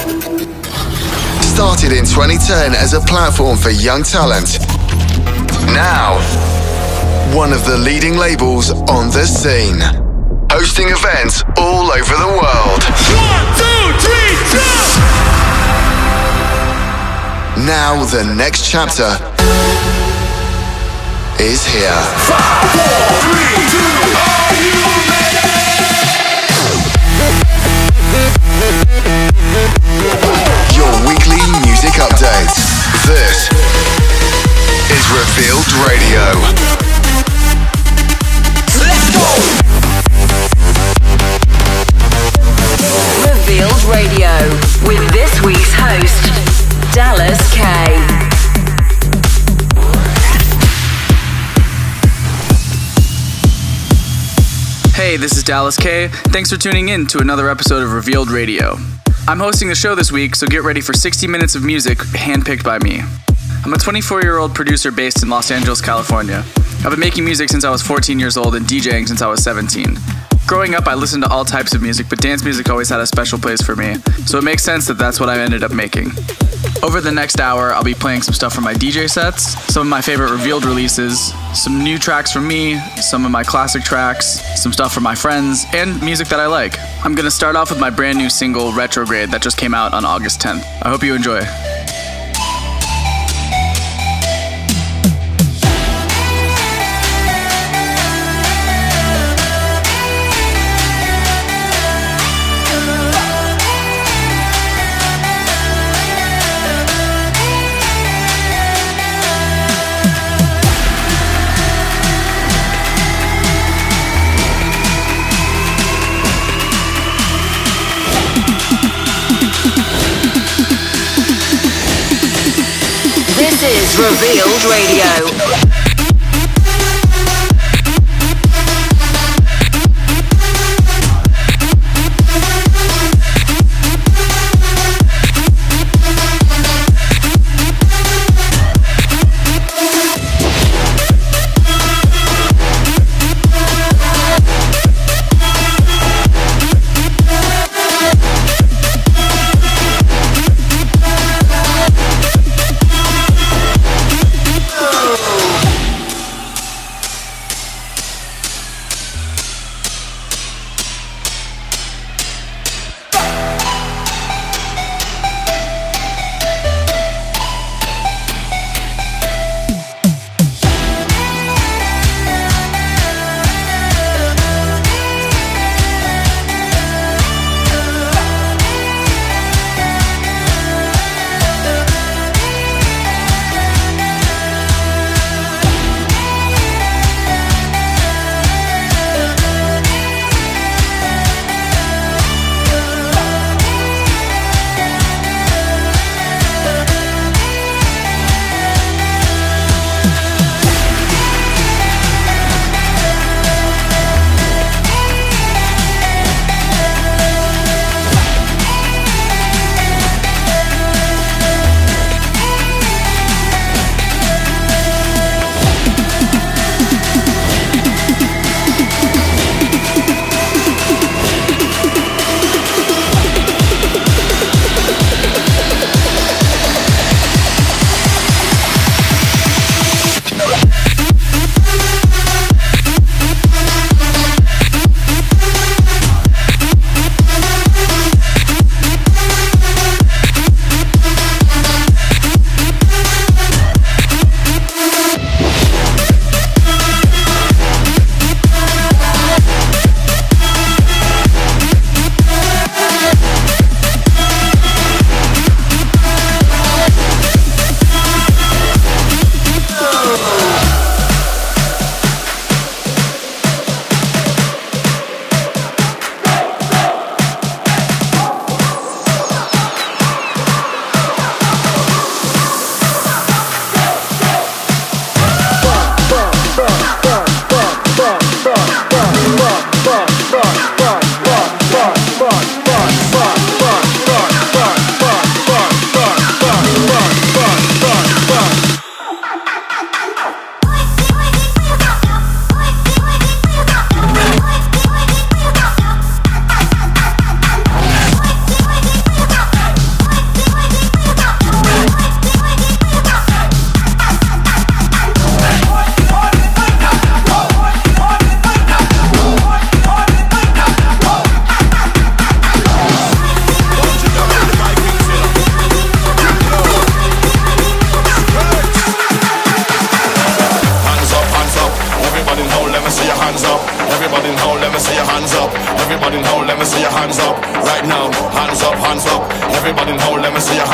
Started in 2010 as a platform for young talent. Now, one of the leading labels on the scene. Hosting events all over the world. 1, 2, 3, jump! Now the next chapter is here. 5, 4, 3, 2, are you ready? Your weekly music update. This is Revealed Radio. Let's go! Revealed Radio with this week's host, Dallas K. Hey, this is Dallas K. Thanks for tuning in to another episode of Revealed Radio. I'm hosting the show this week, so get ready for 60 minutes of music handpicked by me. I'm a 24-year-old producer based in Los Angeles, California. I've been making music since I was 14 years old and DJing since I was 17. Growing up, I listened to all types of music, but dance music always had a special place for me, so it makes sense that that's what I ended up making. Over the next hour, I'll be playing some stuff from my DJ sets, some of my favorite Revealed releases, some new tracks from me, some of my classic tracks, some stuff from my friends, and music that I like. I'm gonna start off with my brand new single, Retrograde, that just came out on August 10th. I hope you enjoy. This is Revealed Radio.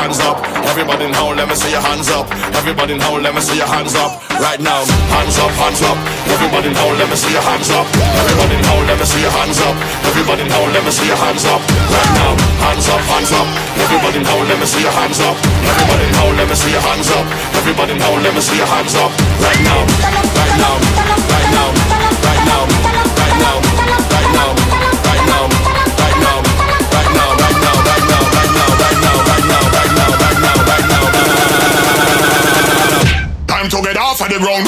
hands up. Everybody in hole, let me see your hands up. Everybody in hole, let me see your hands up. Right now, hands up, hands up. Everybody in hole, let me see your hands up. Everybody in hole, let me see your hands up. Everybody in hole, let me see your hands up. Right now, hands up, hands up. Everybody in hole, let me see your hands up. Everybody in hole, let me see your hands up. Everybody in hole, let me see your hands up. Right now, right now, right now, right now, right now, right now, right now, right now, right now, right now, right now, right now, right now, right now, right now, right now, right now, right now. Time to get off of the ground.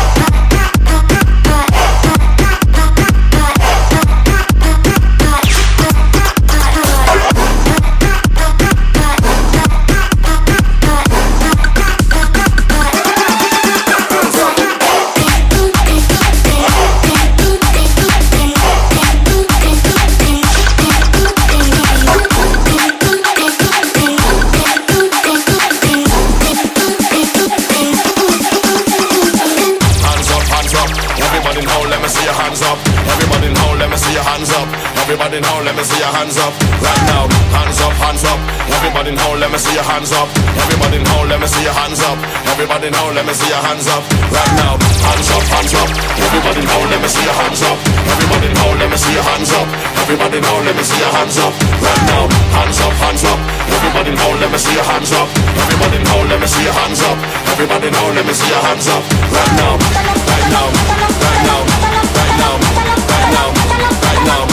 Everybody in hole, let me see your hands up. Right now, hands up, hands up. Everybody in hole, let me see your hands up. Everybody in hole, let me see your hands up. Everybody in hole, let me see your hands up. Right now, hands up, hands up. Everybody in hole, let me see your hands up. Everybody in hole, let me see your hands up. Everybody in hole, let me see your hands up. Right now, hands up, hands up. Everybody in hole, let me see your hands up. Everybody in hole, let me see your hands up. Everybody in hole, let me see your hands up. Right now, right now, right now, right now, right now, right now.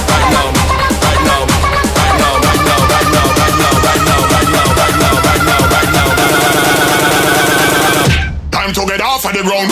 Time to get off of the ground.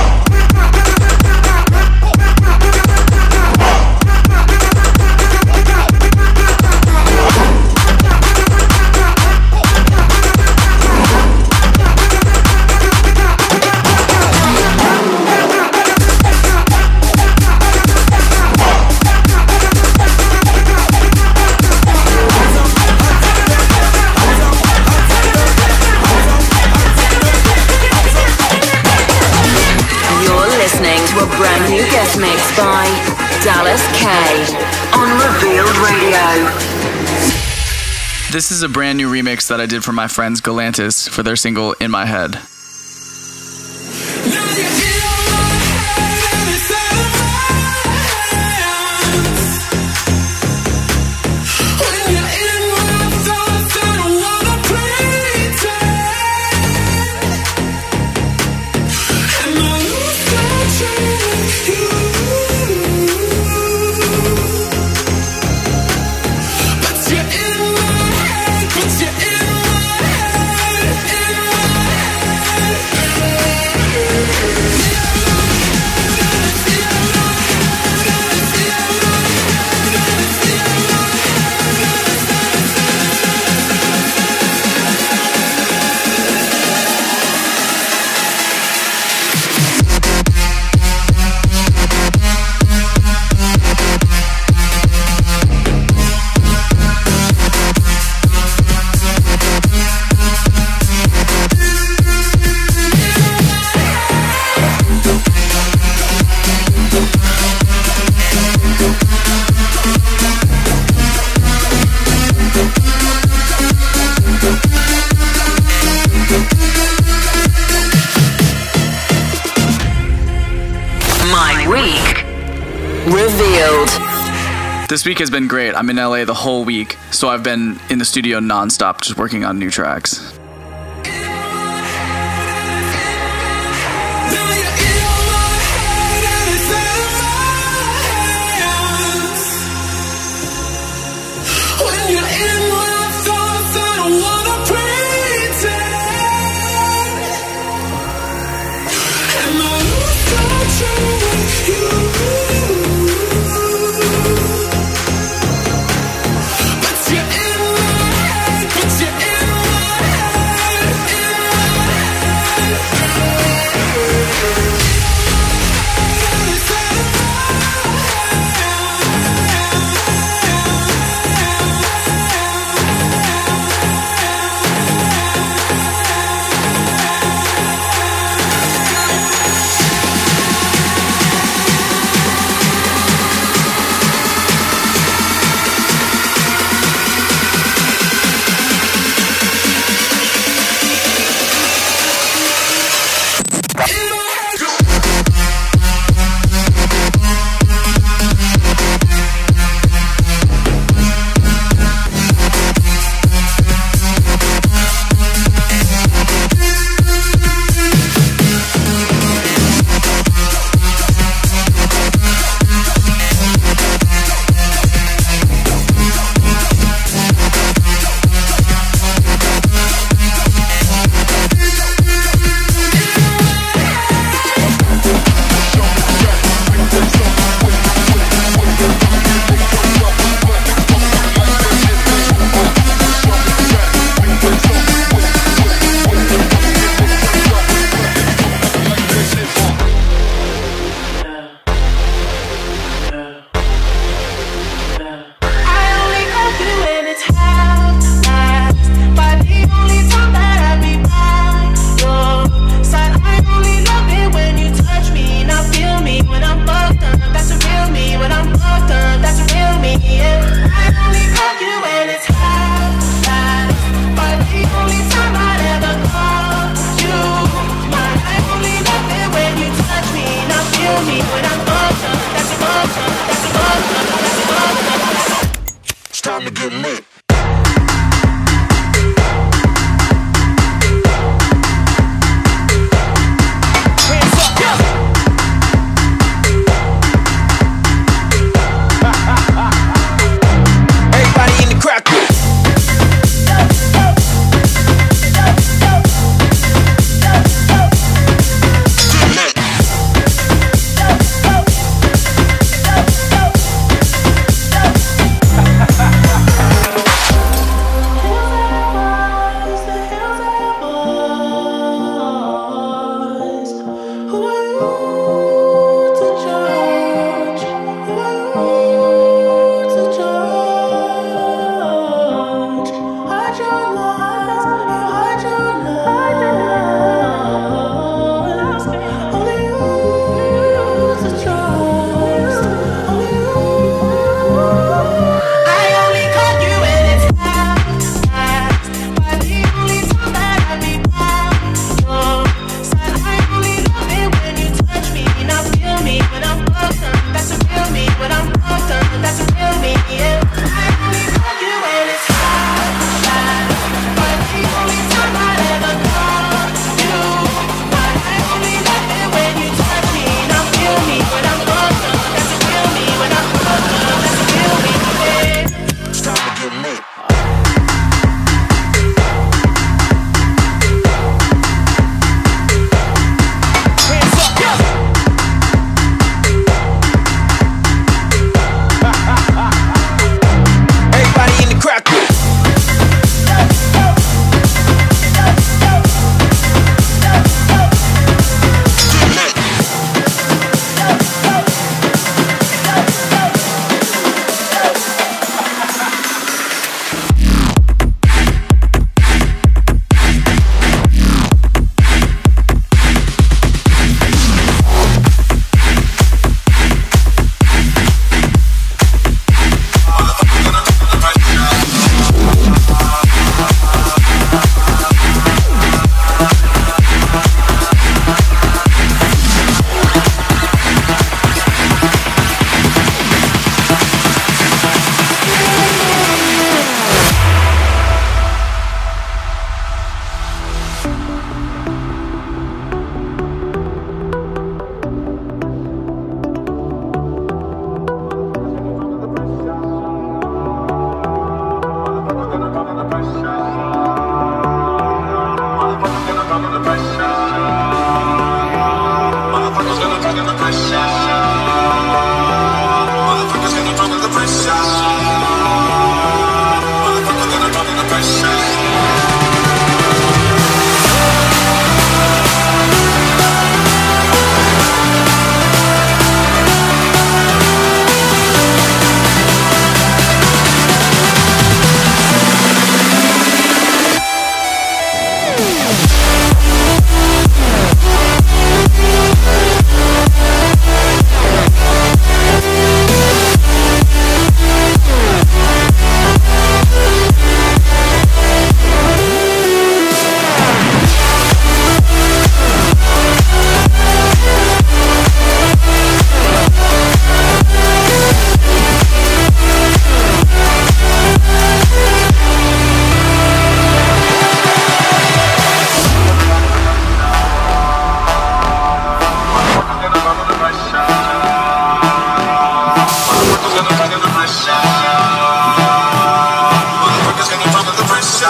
Brand new guest mix by Dallas K on Revealed Radio. This is a brand new remix that I did for my friends Galantis for their single In My Head. This week has been great. I'm in LA the whole week, so I've been in the studio nonstop just working on new tracks. But you're in my head.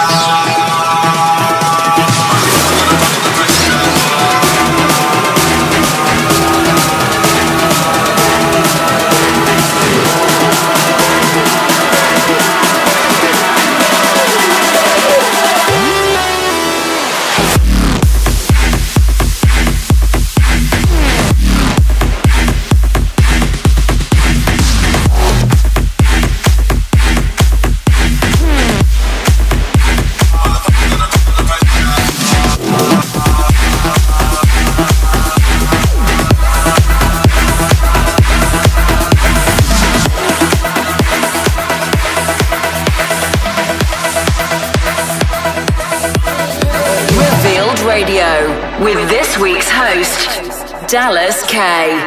With this week's host, Dallas K.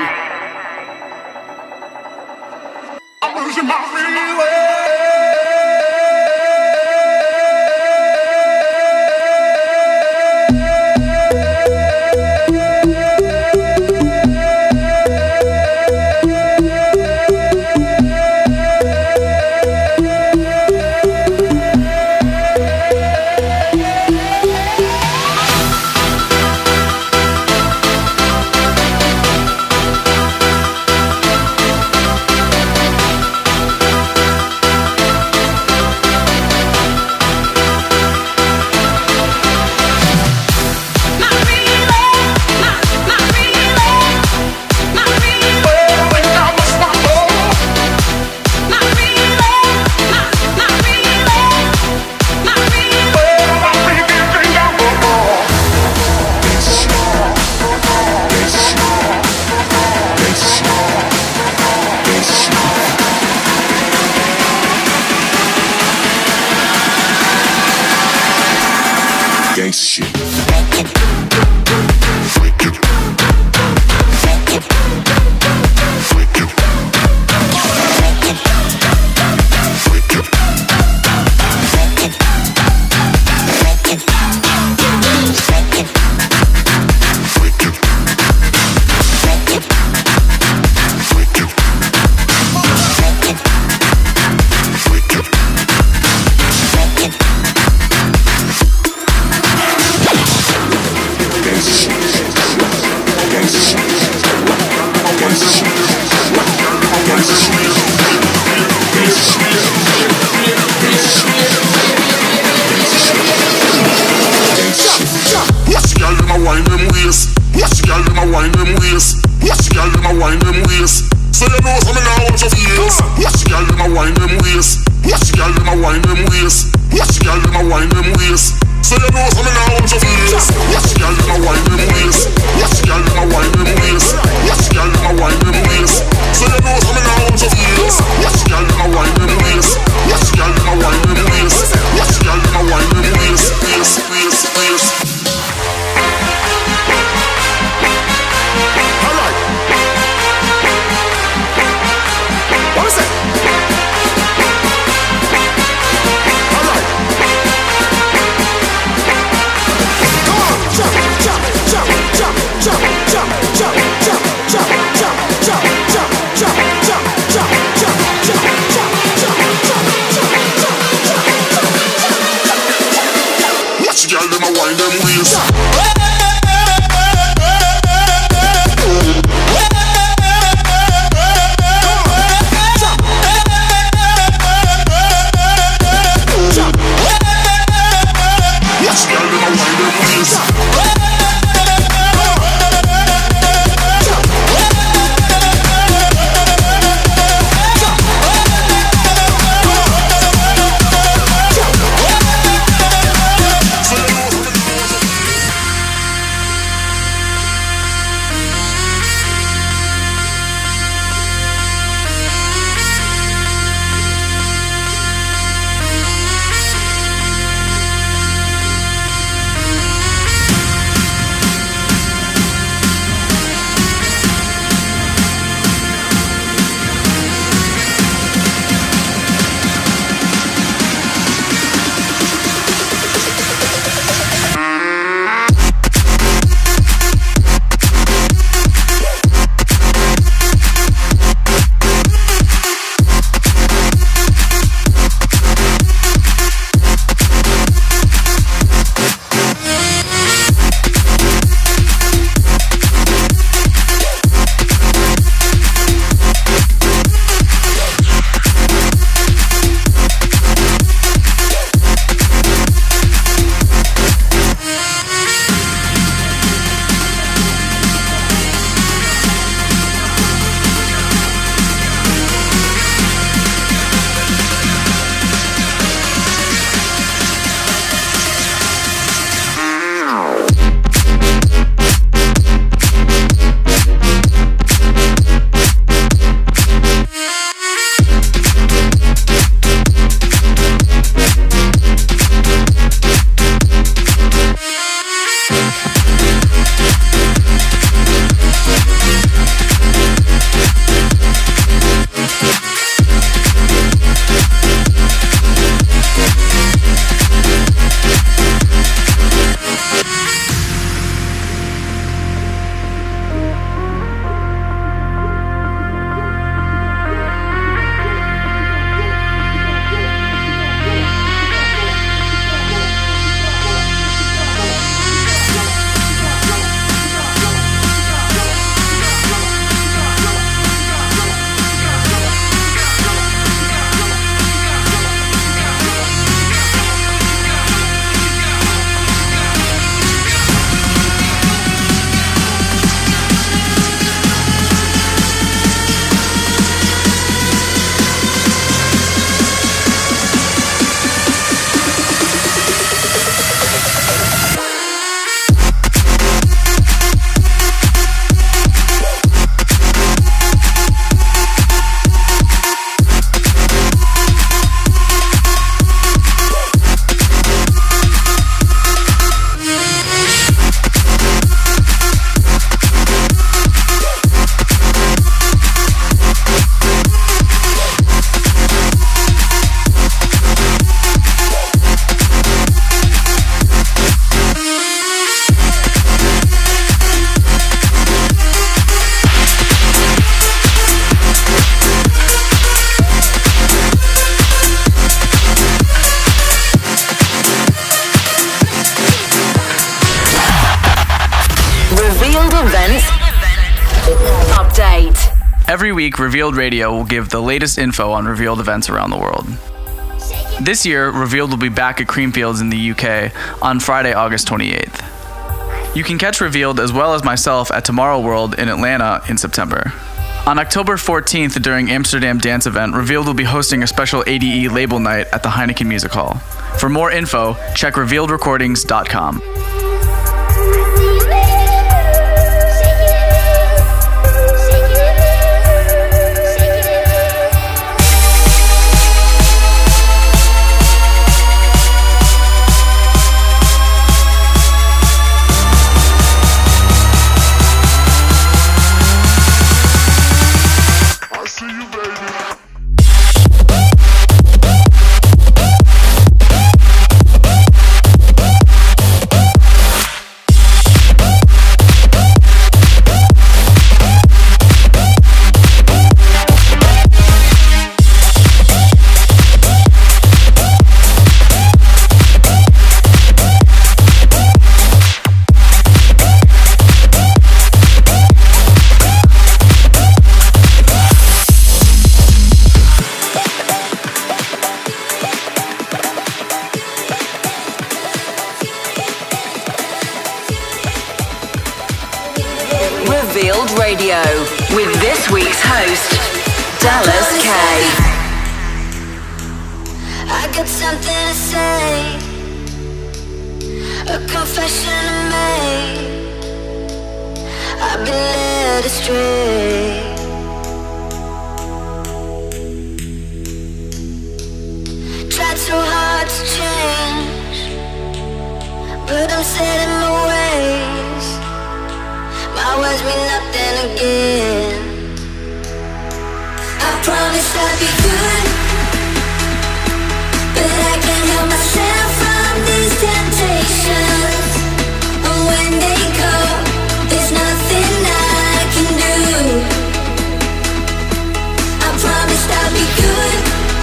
I'm losing my free way. events update. Every week, Revealed Radio will give the latest info on Revealed events around the world. This year, Revealed will be back at Creamfields in the UK on Friday, August 28th. You can catch Revealed as well as myself at Tomorrow World in Atlanta in September. On October 14th, during Amsterdam Dance Event, Revealed will be hosting a special ADE label night at the Heineken Music Hall. For more info, check revealedrecordings.com. Revealed Radio with this week's host, Dallas K. I got something to say, a confession to make. I've been led astray. Tried so hard to change, but I'm set in my ways. My words mean nothing again. I promised I'd be good, but I can't help myself from these temptations. And when they come, there's nothing I can do. I promised I'd be good.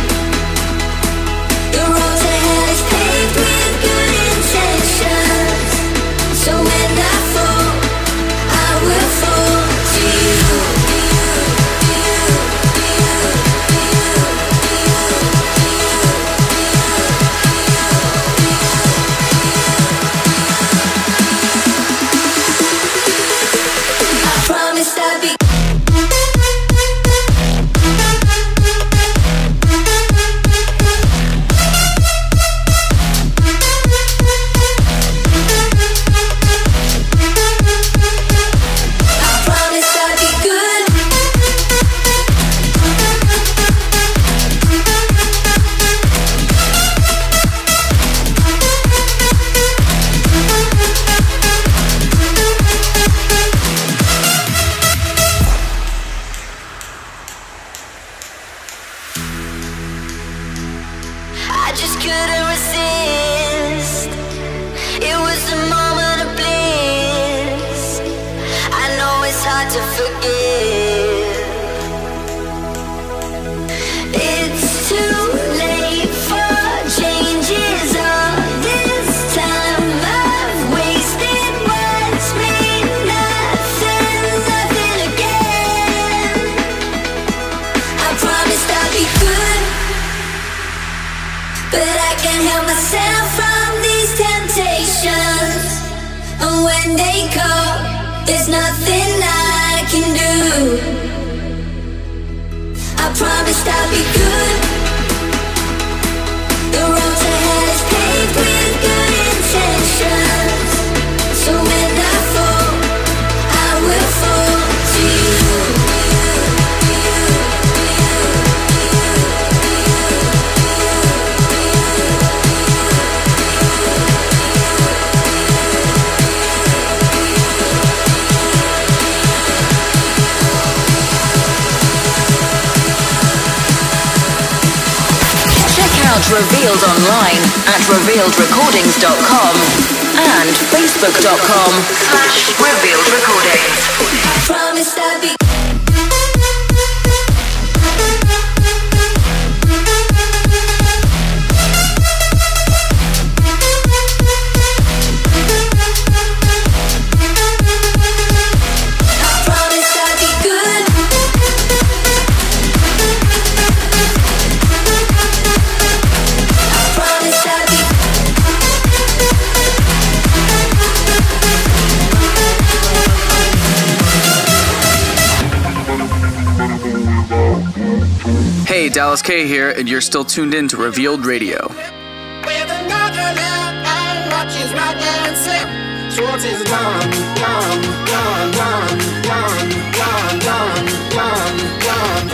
The road to hell is paved with good intentions. So when I fall, I will fall to you. I promised I'd be there's nothing I can do. I promised I'd be good. The road to hell is paved with good intentions. So when I fall, I will fall to you. Revealed online at revealedrecordings.com and facebook.com/revealedrecordings. I promised I'd be Dallas K here, and you're still tuned in to Revealed Radio. With another love, I watch his right and slip. Schwartz is gone, gone, gone, gone, gone, gone, gone, gone, gone.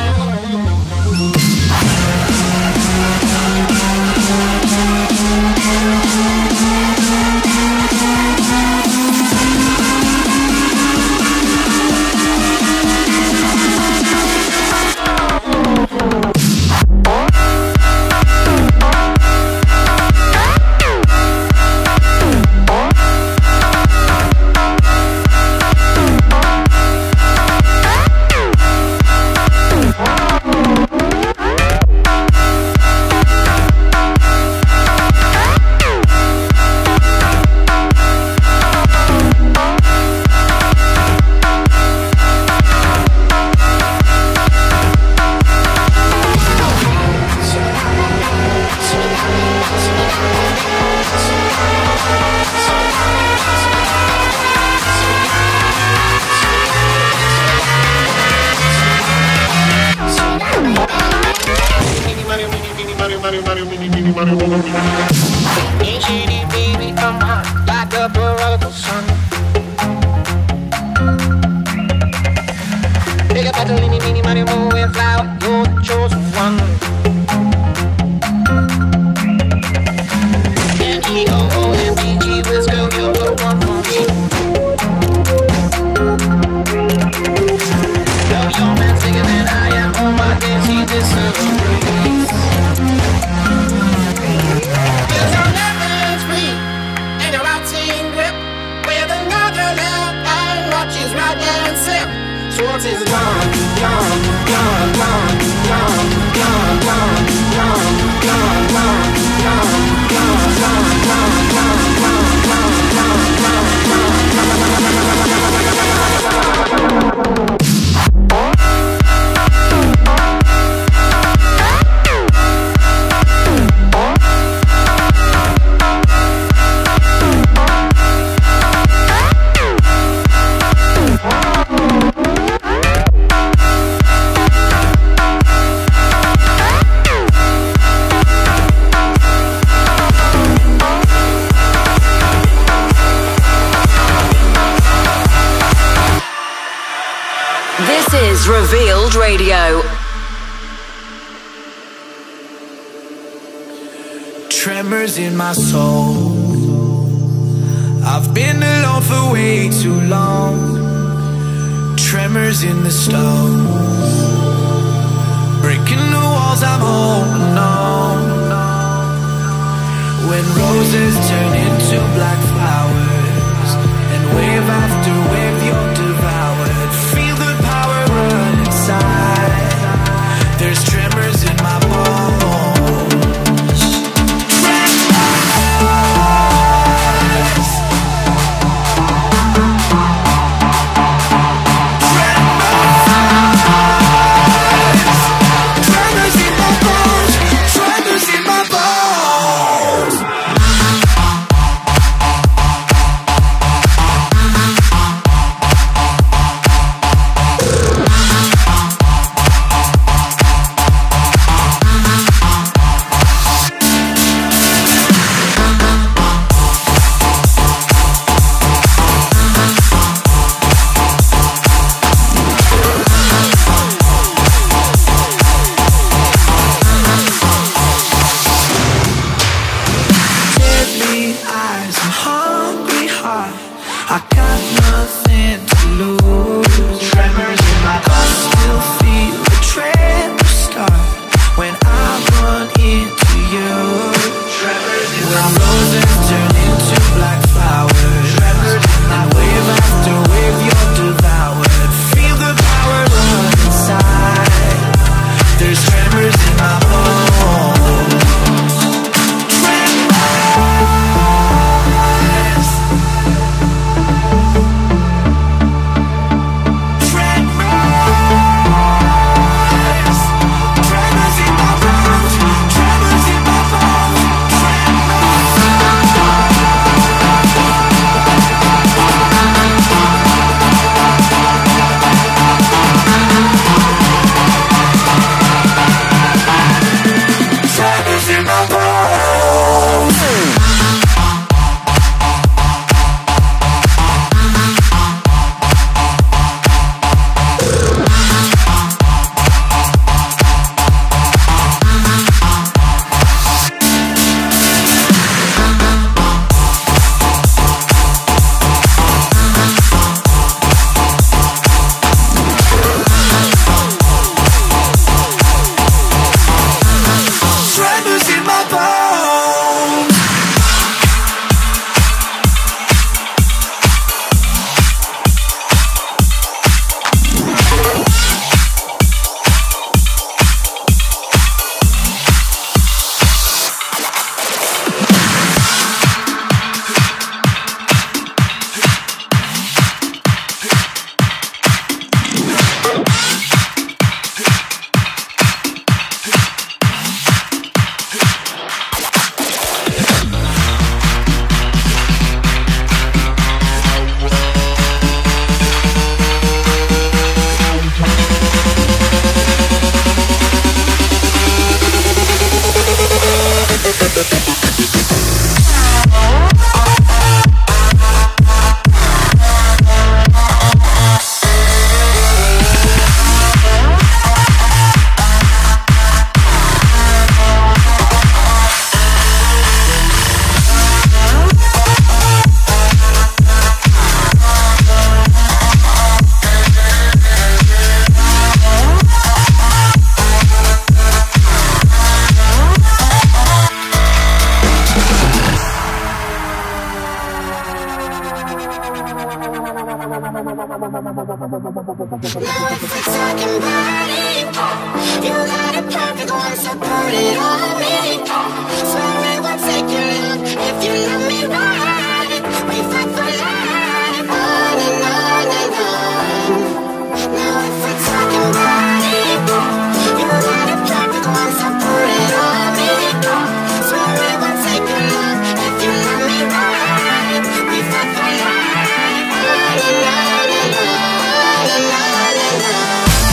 Baby, I'm hot like a prodigal son. Pick up a little mini money, moving flower, you're the chosen one. M-E-O-O-M-P-G, let's go, you're the one for me. Love your man bigger than I am, oh my days, he deserves a praise. Cause I'm never free, and you're out in grip. With another love, I watch his right and slip. Schwartz is gone, gone, gone, gone, gone, gone, gone, gone, gone, gone, gone, gone, gone, gone, This is Revealed Radio. Tremors in my soul. I've been alone for way too long. Tremors in the stone, breaking the walls I'm holding on. When roses turn into black flowers, and wave after wave you're devoured. Feel the power run inside. There's tremors in my bones. Tremors. Tremors in my bones. Tremors in my bones. talking body, you got a perfect one, so put it on me. Swear it will take your love if you love me right. We fight for life, on and on and on. Now if we're talking body, you got a perfect one, so put it on me. Swear it will take your love if you love me right. We fight for life, on and on and on and on and on.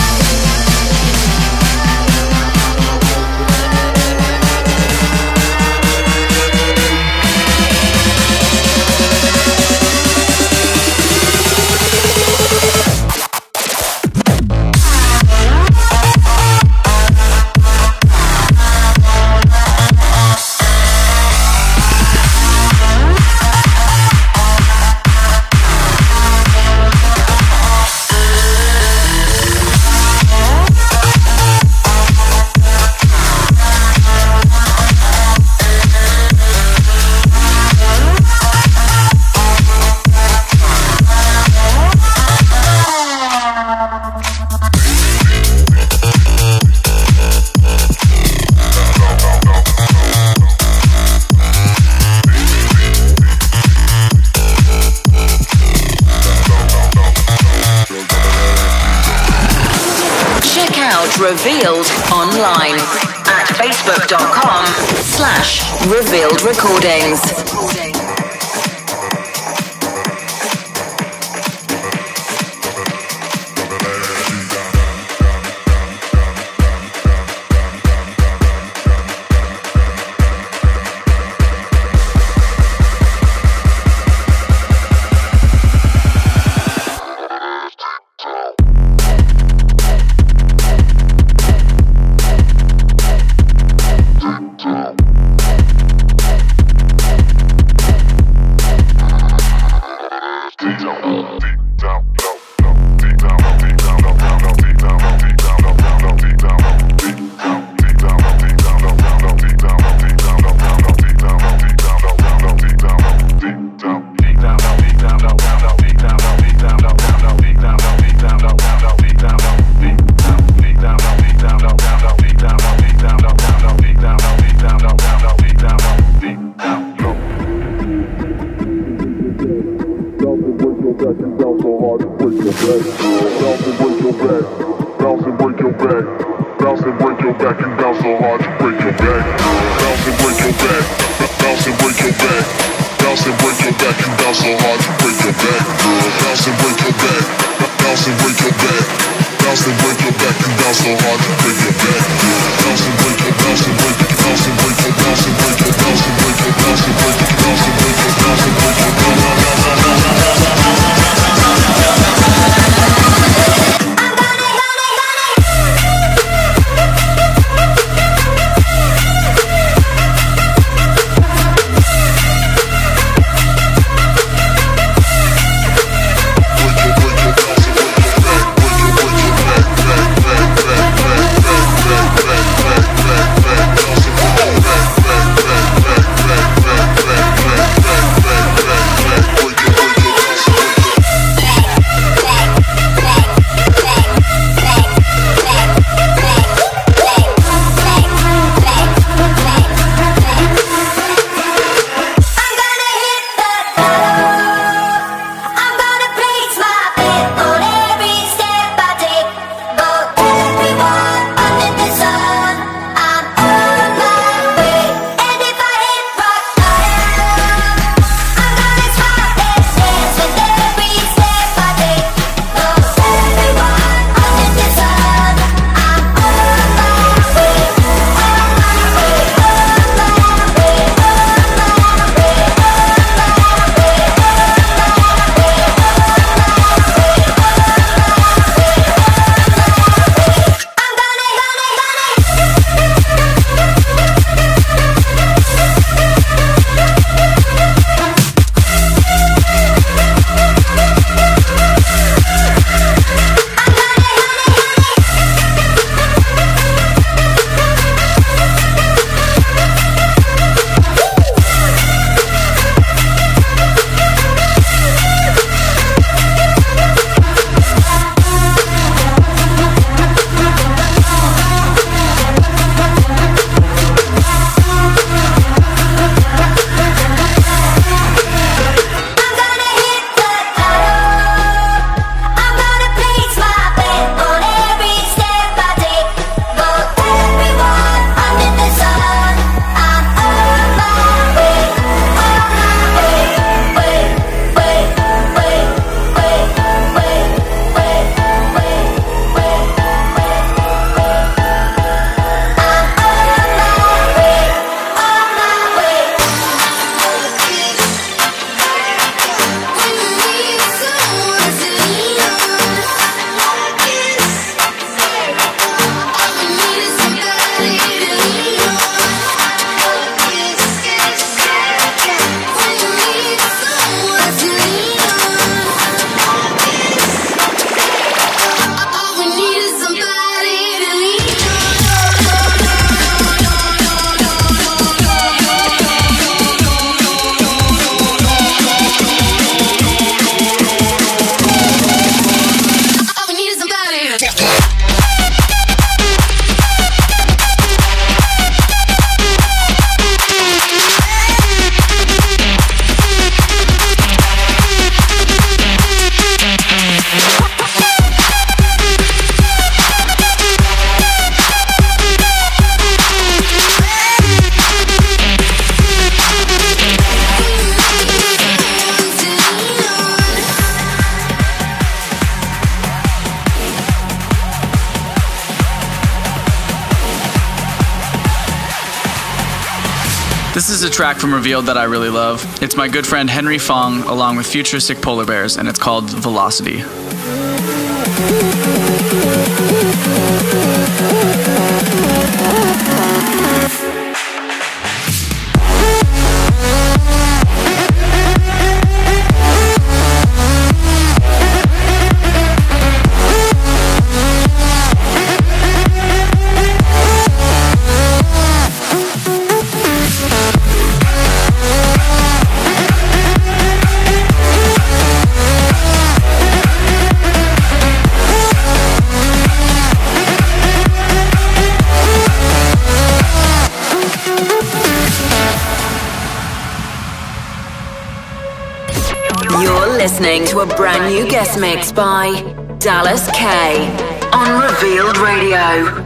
Revealed online at facebook.com/Revealed Recordings. is a track from Revealed that I really love. It's my good friend Henry Fong along with Futuristic Polar Bears, and it's called Velocity. Listening to a brand new guest mix by Dallas K on Revealed Radio.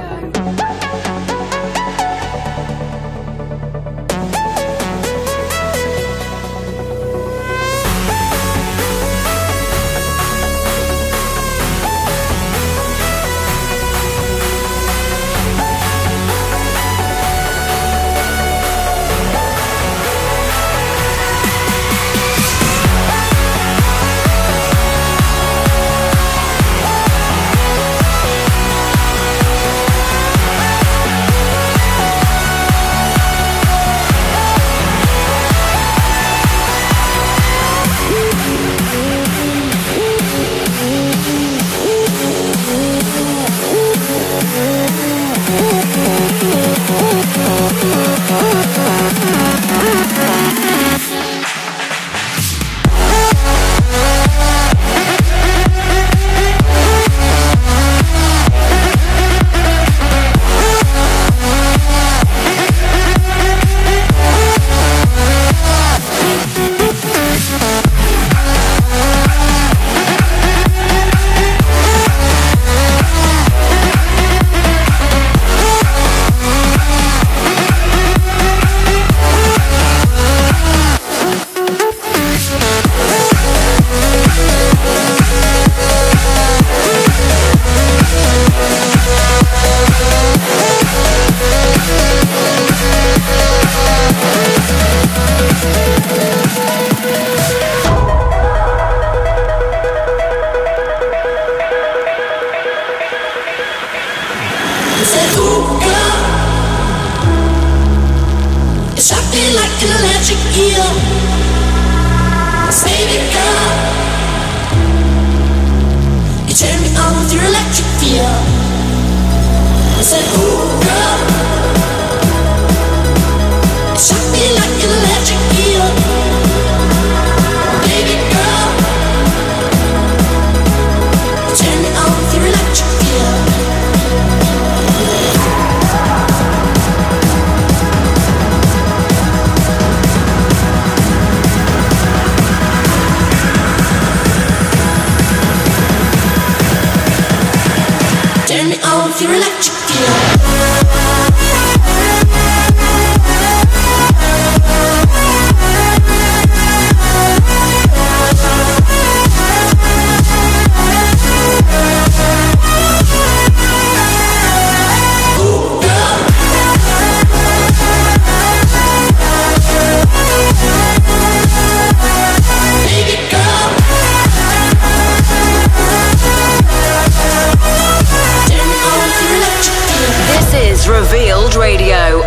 Revealed Radio.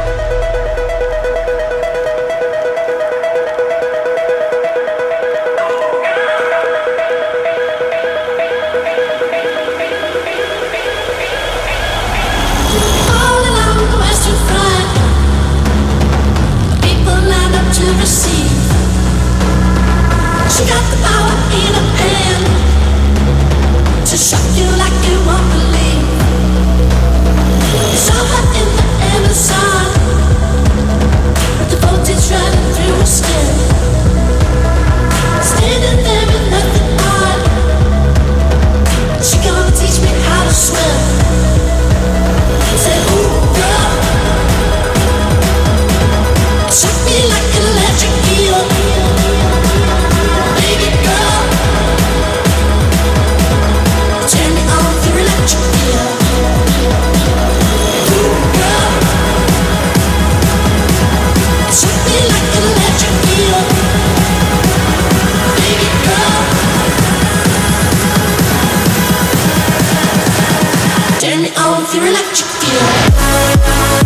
your electric feel.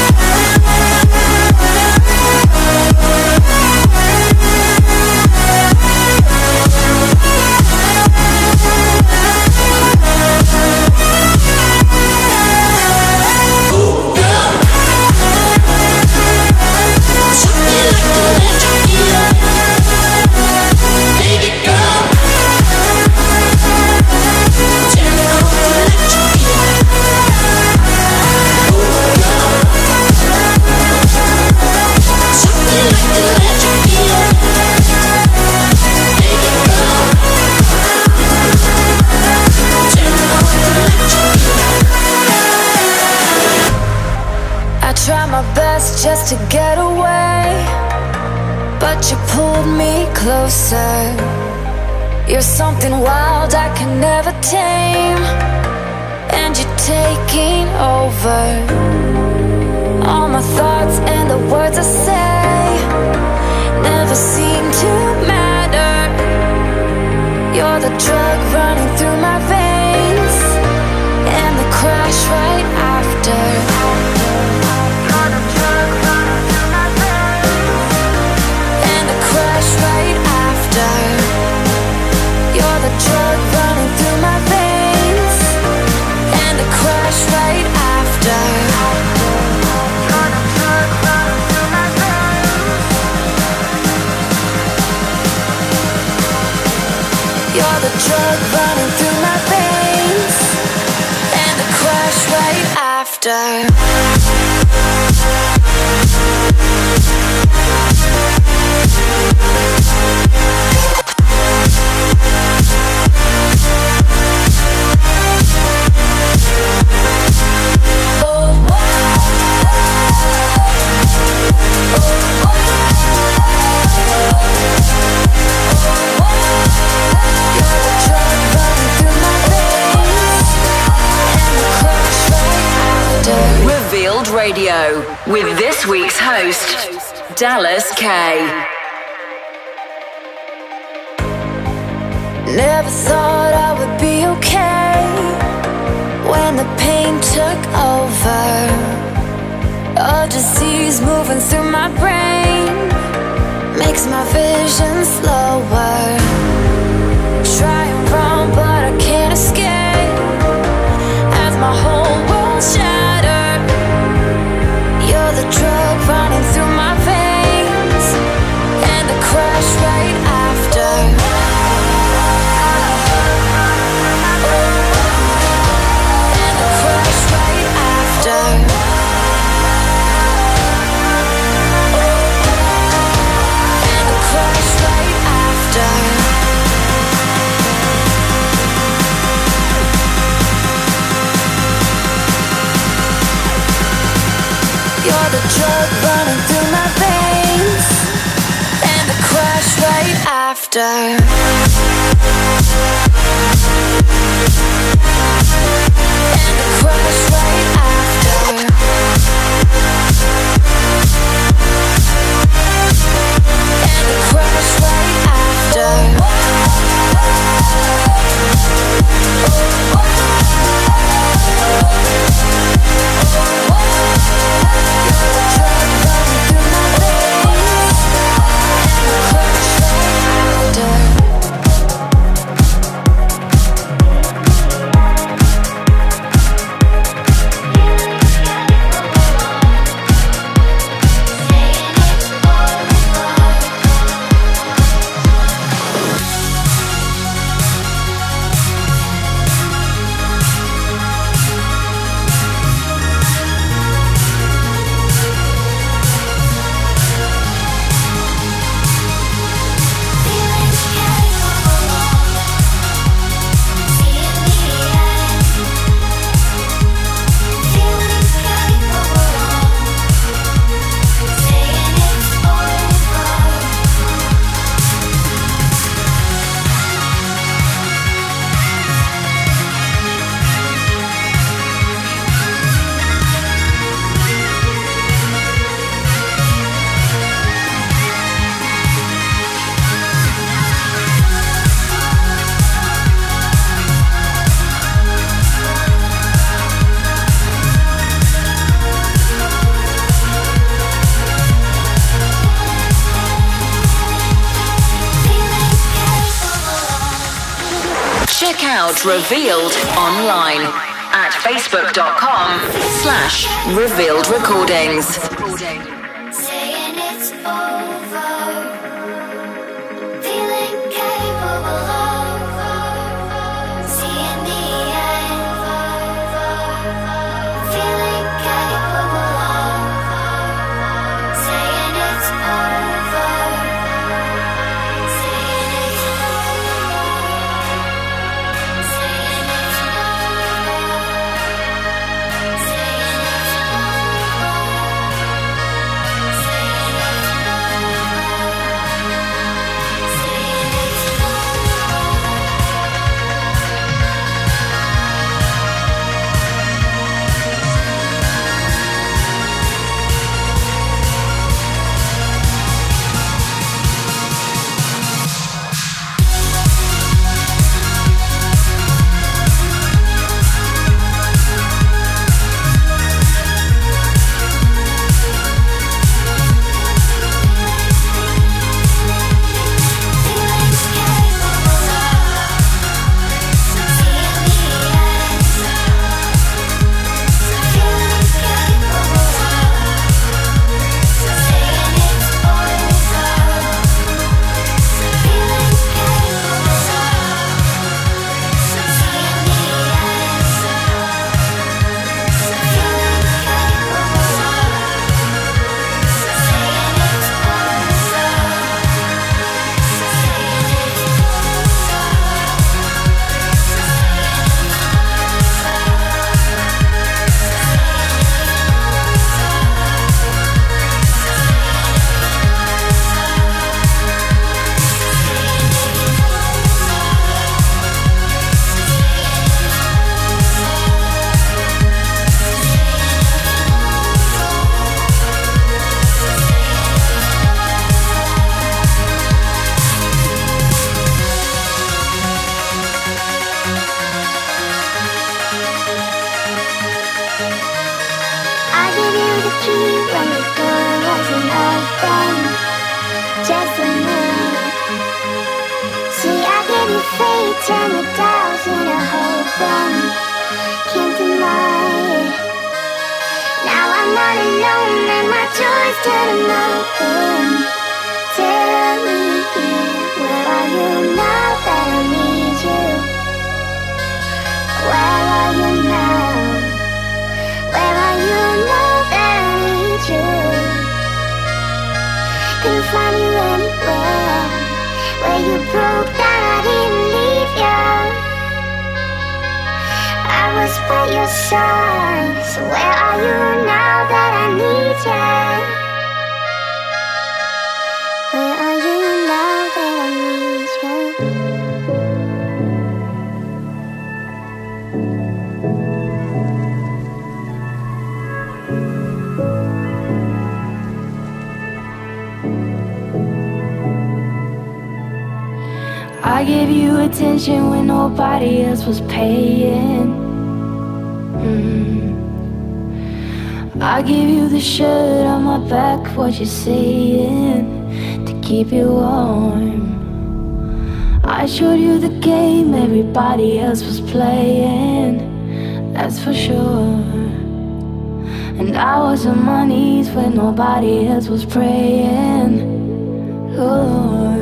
Just to get away, but you pulled me closer. You're something wild I can never tame, and you're taking over all my thoughts and the words I say never seem to matter. You're the drug running through my veins, and the crash right after. You're the drug running through my veins, and the crash right after. You're the drug running through my veins. You're the drug running through my veins, and the crash right after. Revealed Radio with this week's host, Dallas K. Never thought I would be okay when the pain took over. A disease moving through my brain makes my vision slower. Try and run, but I can't escape as my whole world shattered. You're the drug running through my veins, and the crash right after. You're the drug running through my veins, and the crash right after. And the crash right after. And the crash right after. check out Revealed online at facebook.com/Revealed Recordings. Saying it's over, feeling capable of seeing the end, feeling capable of saying it's over, saying it's over, saying it's over, saying it's turn the dials in a hope and can't deny it. Now I'm all alone and my doors turn open. Tell me, where are you now that I need you? Where are you now? Where are you now that I need you? Couldn't find you anywhere. Where you broke down, I didn't leave you. I was by your side. So where are you now that I need you? Where are you now that I need you? I gave you attention when nobody else was paying. I gave you the shirt on my back, what you saying, to keep you warm. I showed you the game everybody else was playing, that's for sure. And I was on my knees when nobody else was praying, oh Lord.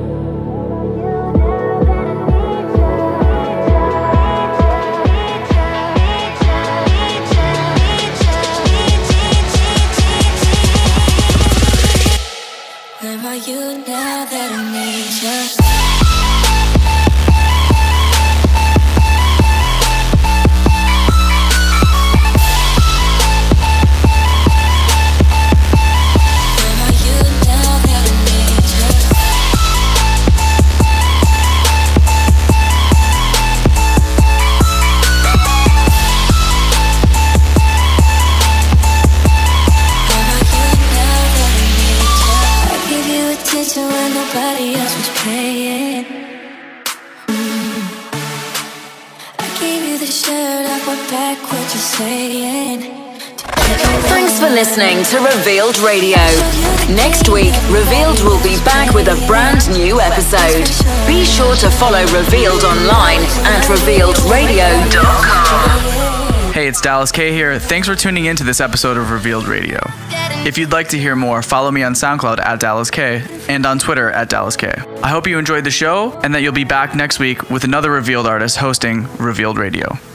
Where are you now that I need you? When nobody else was paying. I gave you the shirt off my back, what you saying, to Thanks for listening to Revealed Radio. Next week, Revealed will be back with a brand new episode. Be sure to follow Revealed online at revealedradio.com. Hey, it's Dallas K here. Thanks for tuning in to this episode of Revealed Radio. If you'd like to hear more, follow me on SoundCloud at Dallas K and on Twitter at Dallas K. I hope you enjoyed the show and that you'll be back next week with another Revealed artist hosting Revealed Radio.